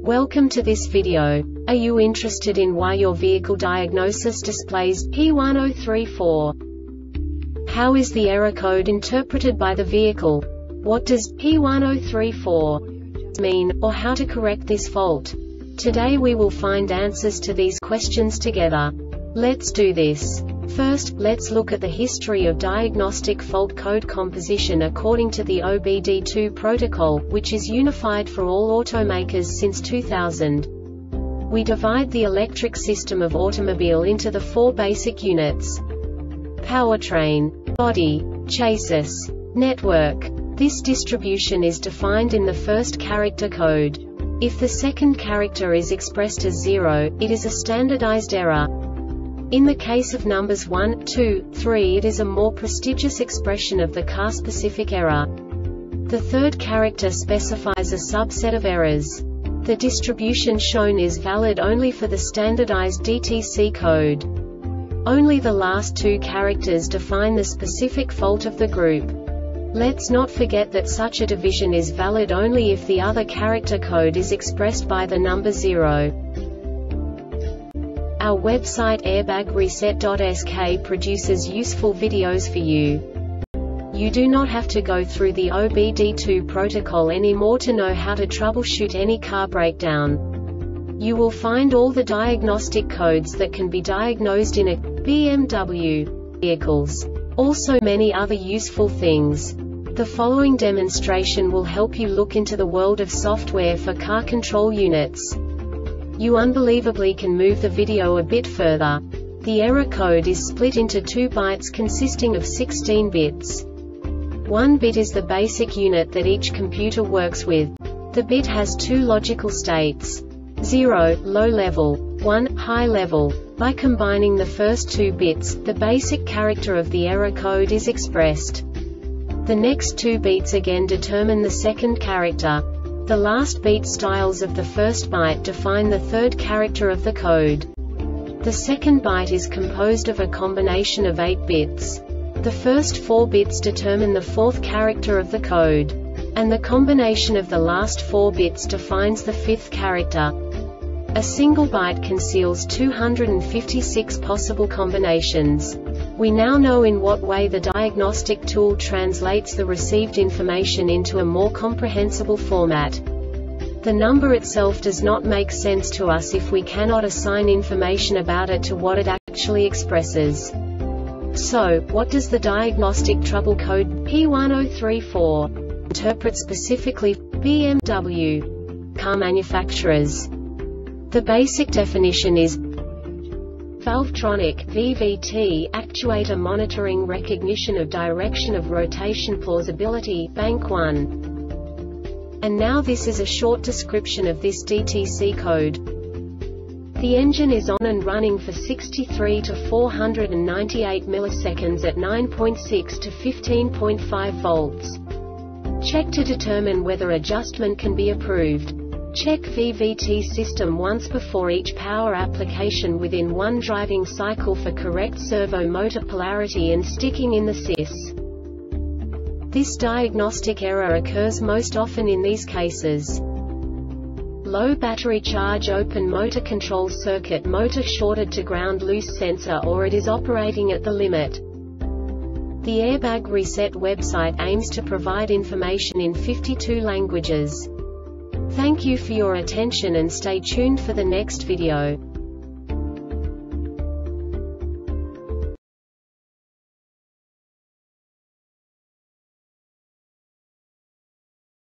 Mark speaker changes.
Speaker 1: Welcome to this video. Are you interested in why your vehicle diagnosis displays P1034? How is the error code interpreted by the vehicle? What does P1034 mean, or how to correct this fault? Today we will find answers to these questions together. Let's do this. First, let's look at the history of diagnostic fault code composition according to the OBD2 protocol, which is unified for all automakers since 2000. We divide the electric system of automobile into the four basic units: powertrain, body, chassis, network. This distribution is defined in the first character code. If the second character is expressed as 0, it is a standardized error. In the case of numbers 1, 2, 3, it is a more prestigious expression of the car-specific error. The third character specifies a subset of errors. The distribution shown is valid only for the standardized DTC code. Only the last two characters define the specific fault of the group. Let's not forget that such a division is valid only if the other character code is expressed by the number 0. Our website airbagreset.sk produces useful videos for you. You do not have to go through the OBD2 protocol anymore to know how to troubleshoot any car breakdown. You will find all the diagnostic codes that can be diagnosed in a BMW vehicles. Also many other useful things. The following demonstration will help you look into the world of software for car control units. You unbelievably can move the video a bit further. The error code is split into 2 bytes consisting of 16 bits. 1 bit is the basic unit that each computer works with. The bit has 2 logical states: 0, low level, 1, high level. By combining the first 2 bits, the basic character of the error code is expressed. The next 2 beats again determine the second character. The last beat styles of the first byte define the third character of the code. The second byte is composed of a combination of 8 bits. The first 4 bits determine the fourth character of the code. And the combination of the last 4 bits defines the fifth character. A single byte conceals 256 possible combinations. We now know in what way the diagnostic tool translates the received information into a more comprehensible format. The number itself does not make sense to us if we cannot assign information about it to what it actually expresses. So, what does the diagnostic trouble code P1034 interpret specifically for BMW car manufacturers? The basic definition is Valvetronic (VVT) actuator monitoring recognition of direction of rotation plausibility bank 1. And now this is a short description of this DTC code. The engine is on and running for 63 to 498 milliseconds at 9.6 to 15.5 volts. Check to determine whether adjustment can be approved. Check VVT system once before each power application within one driving cycle for correct servo motor polarity and sticking in the sys. This diagnostic error occurs most often in these cases: low battery charge, open motor control circuit, motor shorted to ground, loose sensor, or it is operating at the limit. The Airbag Reset website aims to provide information in 52 languages. Thank you for your attention and stay tuned for the next video.